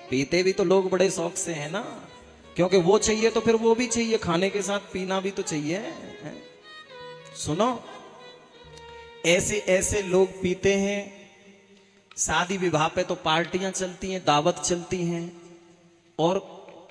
पीते भी तो लोग बड़े शौक से हैं ना, क्योंकि वो चाहिए तो फिर वो भी चाहिए, खाने के साथ पीना भी तो चाहिए है? सुनो, ऐसे ऐसे लोग पीते हैं, शादी विवाह पे तो पार्टियां चलती हैं, दावत चलती हैं, और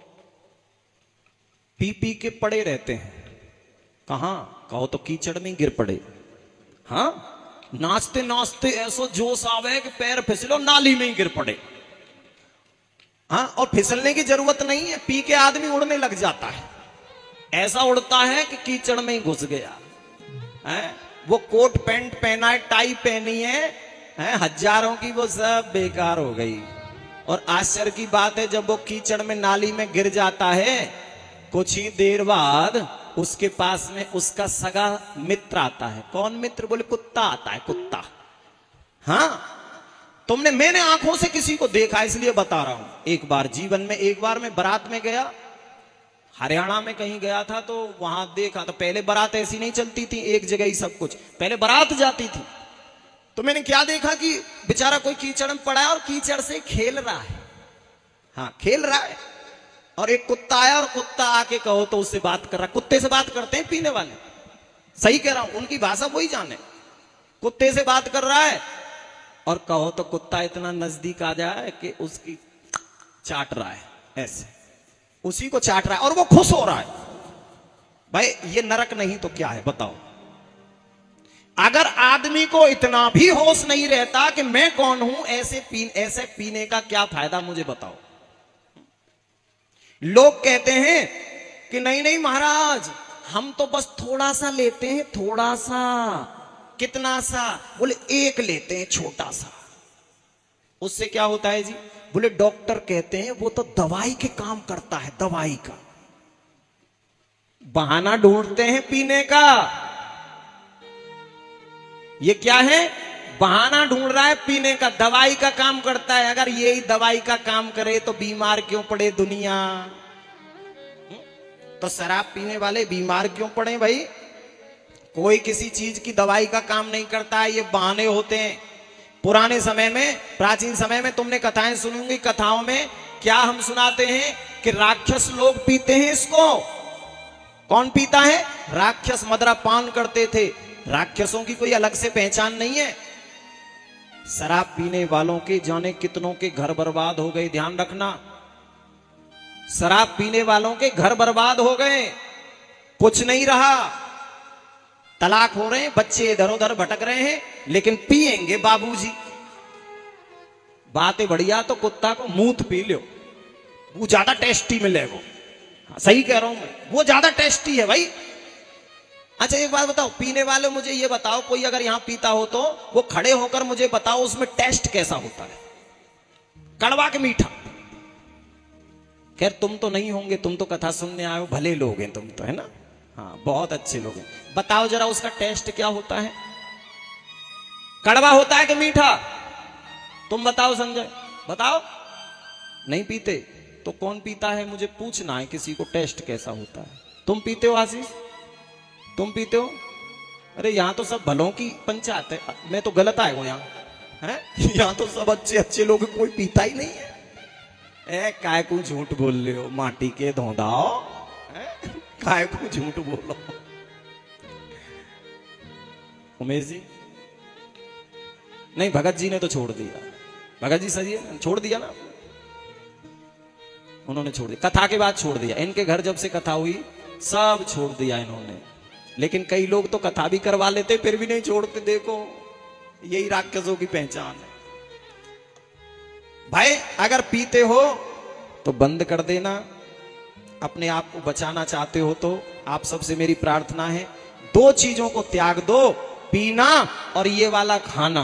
पी पी के पड़े रहते हैं। कहां कहो तो कीचड़ में गिर पड़े। हाँ, नाचते नाचते ऐसा जोश आवे कि पैर फिसलो, नाली में ही गिर पड़े। हाँ, और फिसलने की जरूरत नहीं है, पी के आदमी उड़ने लग जाता है, ऐसा उड़ता है कि कीचड़ में ही घुस गया है। वो कोट पैंट पहना है, टाई पहनी है, हजारों की, वो सब बेकार हो गई। और आश्चर्य की बात है, जब वो कीचड़ में नाली में गिर जाता है, कुछ ही देर बाद उसके पास में उसका सगा मित्र आता है। कौन मित्र? बोले कुत्ता आता है, कुत्ता। हाँ, मैंने आंखों से किसी को देखा, इसलिए बता रहा हूं। एक बार जीवन में, एक बार मैं बारात में गया, हरियाणा में कहीं गया था, तो वहां देखा। तो पहले बारात ऐसी नहीं चलती थी, एक जगह ही सब कुछ, पहले बारात जाती थी। तो मैंने क्या देखा कि बेचारा कोई कीचड़ में पड़ा है और कीचड़ से खेल रहा है। हाँ, खेल रहा है, और एक कुत्ता आया, और कुत्ता आके कहो तो उससे बात कर रहा। कुत्ते से बात करते हैं पीने वाले, सही कह रहा हूं, उनकी भाषा वही जाने। कुत्ते से बात कर रहा है, और कहो तो कुत्ता इतना नजदीक आ जाए कि उसकी चाट रहा है, ऐसे उसी को चाट रहा है, और वो खुश हो रहा है। भाई ये नरक नहीं तो क्या है बताओ? अगर आदमी को इतना भी होश नहीं रहता कि मैं कौन हूं, ऐसे पीने का क्या फायदा, मुझे बताओ। लोग कहते हैं कि नहीं नहीं महाराज, हम तो बस थोड़ा सा लेते हैं, थोड़ा सा। कितना सा? बोले एक लेते हैं, छोटा सा। उससे क्या होता है जी? बोले डॉक्टर कहते हैं वो तो दवाई के काम करता है, दवाई का। बहाना ढूंढते हैं पीने का। ये क्या है? बहाना ढूंढ रहा है पीने का, दवाई का काम करता है। अगर यही दवाई का काम करे तो बीमार क्यों पड़े दुनिया? तो शराब पीने वाले बीमार क्यों पड़े भाई? कोई किसी चीज की दवाई का काम नहीं करता है, ये बहाने होते हैं। पुराने समय में, प्राचीन समय में तुमने कथाएं सुनी होंगी, कथाओं में क्या हम सुनाते हैं कि राक्षस लोग पीते हैं इसको। कौन पीता है? राक्षस मदरा पान करते थे। राक्षसों की कोई अलग से पहचान नहीं है। शराब पीने वालों के जाने कितनों के घर बर्बाद हो गए, ध्यान रखना। शराब पीने वालों के घर बर्बाद हो गए, कुछ नहीं रहा, तलाक हो रहे हैं, बच्चे इधर उधर भटक रहे हैं, लेकिन पिएंगे बाबूजी। बातें बढ़िया तो कुत्ता को मूत पी लो, वो ज्यादा टेस्टी मिलेगा। सही कह रहा हूं मैं, वो ज्यादा टेस्टी है भाई। अच्छा एक बात बताओ, पीने वाले मुझे ये बताओ, कोई अगर यहां पीता हो तो वो खड़े होकर मुझे बताओ उसमें टेस्ट कैसा होता है, कड़वा के मीठा? खैर तुम तो नहीं होंगे, तुम तो कथा सुनने आए हो, भले लोग हैं तुम तो, है ना? हाँ, बहुत अच्छे लोग हैं। बताओ जरा उसका टेस्ट क्या होता है? कड़वा होता है कि मीठा? तुम बताओ संजय, बताओ। नहीं पीते तो कौन पीता है? मुझे पूछना है किसी को टेस्ट कैसा होता है। तुम पीते हो आशीष? तुम पीते हो? अरे यहाँ तो सब भलों की पंचायत है, मैं तो गलत आया हूं यहाँ है। यहाँ तो सब अच्छे अच्छे लोग, कोई पीता ही नहीं है। काय को झूठ बोल रहे हो, माटी के धोंदाओ, काय को झूठ बोलो। उमेश जी नहीं, भगत जी ने तो छोड़ दिया। भगत जी सही है, छोड़ दिया ना, उन्होंने छोड़ दिया, कथा के बाद छोड़ दिया। इनके घर जब से कथा हुई सब छोड़ दिया इन्होंने। लेकिन कई लोग तो कथा भी करवा लेते फिर भी नहीं छोड़ते। देखो यही राक्षसों की पहचान है। भाई अगर पीते हो तो बंद कर देना। अपने आप को बचाना चाहते हो तो आप सबसे मेरी प्रार्थना है, दो चीजों को त्याग दो, पीना और ये वाला खाना।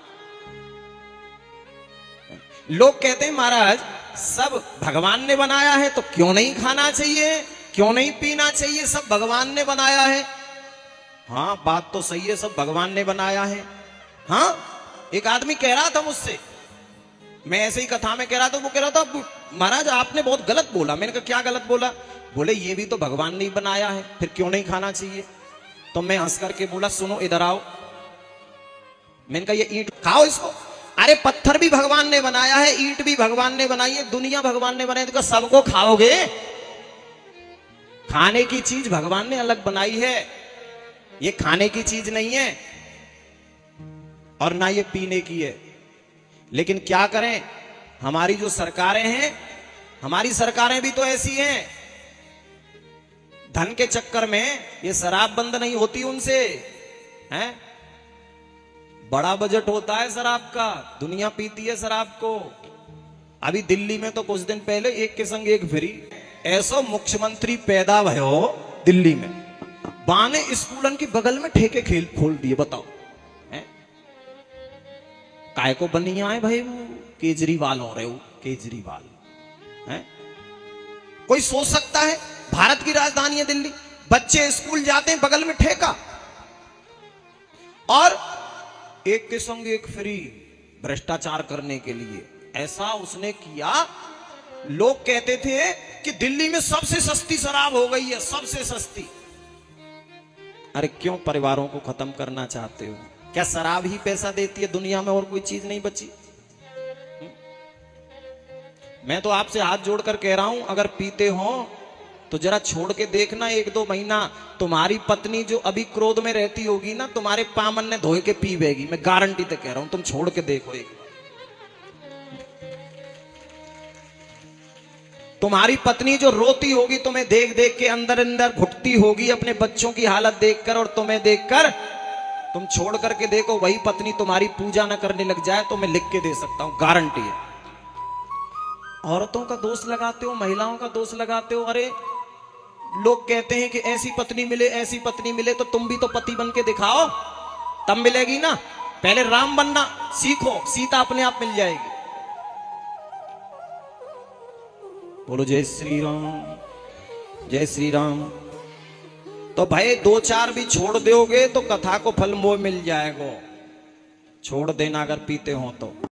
लोग कहते हैं महाराज सब भगवान ने बनाया है तो क्यों नहीं खाना चाहिए, क्यों नहीं पीना चाहिए, सब भगवान ने बनाया है। हाँ बात तो सही है, सब भगवान ने बनाया है। हाँ एक आदमी कह रहा था मुझसे, मैं ऐसे ही कथा में कह रहा था, वो कह रहा था महाराज आपने बहुत गलत बोला। मैंने कहा क्या गलत बोला? बोले ये भी तो भगवान ने ही बनाया है, फिर क्यों नहीं खाना चाहिए? तो मैं हंस करके बोला सुनो इधर आओ। मैंने कहा ये ईंट खाओ इसको। अरे पत्थर भी भगवान ने बनाया है, ईंट भी भगवान ने बनाई है, दुनिया भगवान ने बनाई, तो सबको खाओगे? खाने की चीज भगवान ने अलग बनाई है, ये खाने की चीज नहीं है और ना ये पीने की है। लेकिन क्या करें, हमारी जो सरकारें हैं, हमारी सरकारें भी तो ऐसी हैं, धन के चक्कर में ये शराब बंद नहीं होती उनसे, हैं? बड़ा बजट होता है शराब का, दुनिया पीती है शराब को। अभी दिल्ली में तो कुछ दिन पहले एक के संग एक फ्री, ऐसा मुख्यमंत्री पैदा भयो दिल्ली में, बाने स्कूलन की बगल में ठेके खेल खोल दिए, बताओ हैं? काय को बनिया है भाई, वो केजरीवाल हो रहे हो, केजरीवाल हैं? कोई सोच सकता है? भारत की राजधानी है दिल्ली, बच्चे स्कूल जाते हैं, बगल में ठेका और एक के संग एक फ्री, भ्रष्टाचार करने के लिए ऐसा उसने किया। लोग कहते थे कि दिल्ली में सबसे सस्ती शराब हो गई है, सबसे सस्ती। अरे क्यों परिवारों को खत्म करना चाहते हो? क्या शराब ही पैसा देती है दुनिया में, और कोई चीज नहीं बची? मैं तो आपसे हाथ जोड़कर कह रहा हूं, अगर पीते हो तो जरा छोड़ के देखना, 1-2 महीना तुम्हारी पत्नी जो अभी क्रोध में रहती होगी ना, तुम्हारे पामन ने धोए के पी बेगी, मैं गारंटी से कह रहा हूं, तुम छोड़ के देखो एक बार। तुम्हारी पत्नी जो रोती होगी तुम्हें देख देख के, अंदर अंदर घुटती होगी अपने बच्चों की हालत देखकर और तुम्हें देखकर, तुम छोड़ करके देखो, वही पत्नी तुम्हारी पूजा न करने लग जाए तो मैं लिख के दे सकता हूं, गारंटी है। औरतों का दोष लगाते हो, महिलाओं का दोष लगाते हो। अरे लोग कहते हैं कि ऐसी पत्नी मिले, ऐसी पत्नी मिले, तो तुम भी तो पति बन के दिखाओ, तब मिलेगी ना। पहले राम बनना सीखो, सीता अपने आप मिल जाएगी। बोलो जय श्री राम, जय श्री राम। तो भाई 2-4 भी छोड़ दोगे तो कथा को फल मोह मिल जाएगा, छोड़ देना अगर पीते हो तो।